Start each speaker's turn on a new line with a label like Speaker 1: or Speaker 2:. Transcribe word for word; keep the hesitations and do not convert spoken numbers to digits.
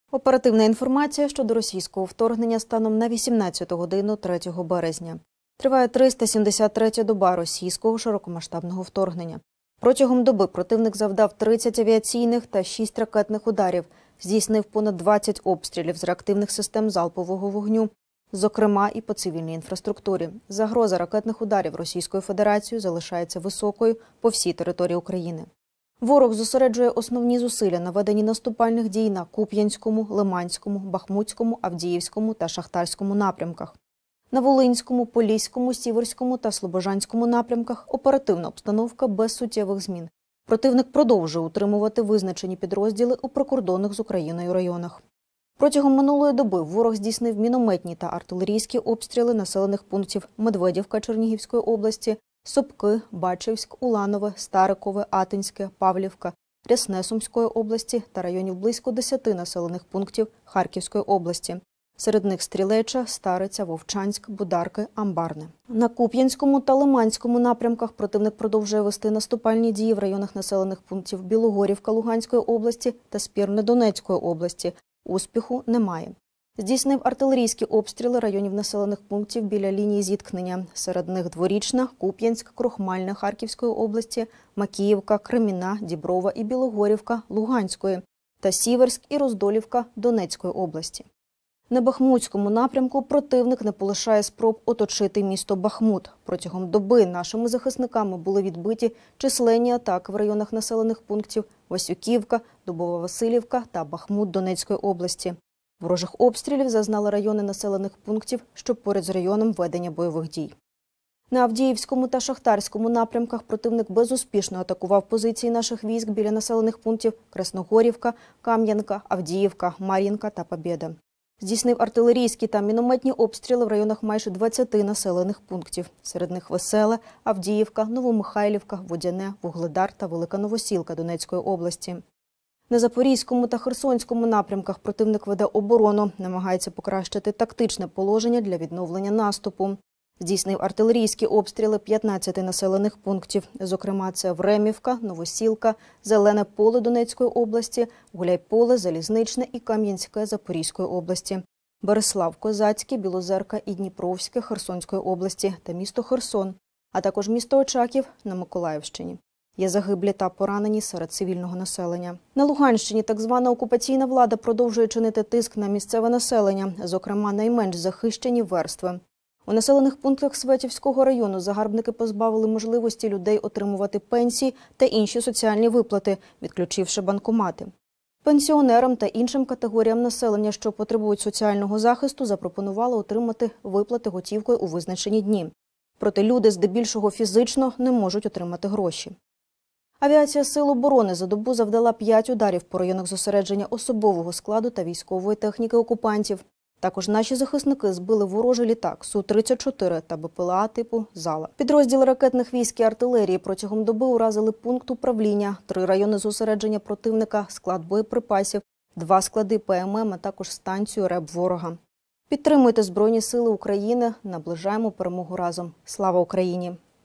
Speaker 1: Оперативна інформація щодо російського вторгнення станом на вісімнадцяту годину третього березня. Триває триста сімдесят третя доба російського широкомасштабного вторгнення. Протягом доби противник завдав тридцять авіаційних та шість ракетних ударів, здійснив понад двадцять обстрілів з реактивних систем залпового вогню, зокрема і по цивільній інфраструктурі. Загроза ракетних ударів Російською Федерацією залишається високою по всій території України. Ворог зосереджує основні зусилля на веденні наступальних дій на Куп'янському, Лиманському, Бахмутському, Авдіївському та Шахтарському напрямках. На Волинському, Поліському, Сіверському та Слобожанському напрямках оперативна обстановка без суттєвих змін. Противник продовжує утримувати визначені підрозділи у прикордонних з Україною районах. Протягом минулої доби ворог здійснив мінометні та артилерійські обстріли населених пунктів Медведівка Чернігівської області, Сопки, Бачівськ, Уланове, Старикове, Атинське, Павлівка, Рясне Сумської області та районів близько десяти населених пунктів Харківської області. Серед них Стрілеча, Стариця, Вовчанськ, Бударки, Амбарне. На Куп'янському та Лиманському напрямках противник продовжує вести наступальні дії в районах населених пунктів Білогорівка Луганської області та Спірне Донецької області. Успіху немає. Здійснив артилерійські обстріли районів населених пунктів біля лінії зіткнення. Серед них Дворічна, Куп'янськ, Крохмальне Харківської області, Макіївка, Креміна, Діброва і Білогорівка Луганської та Сіверськ і Роздолівка Донецької області. На Бахмутському напрямку противник не полишає спроб оточити місто Бахмут. Протягом доби нашими захисниками були відбиті численні атаки в районах населених пунктів Васюківка, Дубова-Василівка та Бахмут Донецької області. Ворожих обстрілів зазнали райони населених пунктів, що поряд з районом ведення бойових дій. На Авдіївському та Шахтарському напрямках противник безуспішно атакував позиції наших військ біля населених пунктів Красногорівка, Кам'янка, Авдіївка, Мар'їнка та Побєда. Здійснив артилерійські та мінометні обстріли в районах майже двадцяти населених пунктів. Серед них Веселе, Авдіївка, Новомихайлівка, Водяне, Вугледар та Велика Новосілка Донецької області. На Запорізькому та Херсонському напрямках противник веде оборону, намагається покращити тактичне положення для відновлення наступу. Здійснив артилерійські обстріли п'ятнадцяти населених пунктів, зокрема це Времівка, Новосілка, Зелене поле Донецької області, Гуляйполе, Залізничне і Кам'янське Запорізької області, Береслав Козацький, Білозерка і Дніпровське Херсонської області та місто Херсон, а також місто Очаків на Миколаївщині. Є загиблі та поранені серед цивільного населення. На Луганщині так звана окупаційна влада продовжує чинити тиск на місцеве населення, зокрема найменш захищені верстви. У населених пунктах Светівського району загарбники позбавили можливості людей отримувати пенсії та інші соціальні виплати, відключивши банкомати. Пенсіонерам та іншим категоріям населення, що потребують соціального захисту, запропонували отримати виплати готівкою у визначені дні. Проте люди здебільшого фізично не можуть отримати гроші. Авіація Сил оборони за добу завдала п'ять ударів по районах зосередження особового складу та військової техніки окупантів. Також наші захисники збили ворожий літак Су тридцять чотири та Бе Пе Ел А типу «Зала». Підрозділи ракетних військ і артилерії протягом доби уразили пункт управління, три райони зосередження противника, склад боєприпасів, два склади Пе Ем Ем, а також станцію РЕБ ворога. Підтримуйте Збройні сили України, наближаємо перемогу разом. Слава Україні!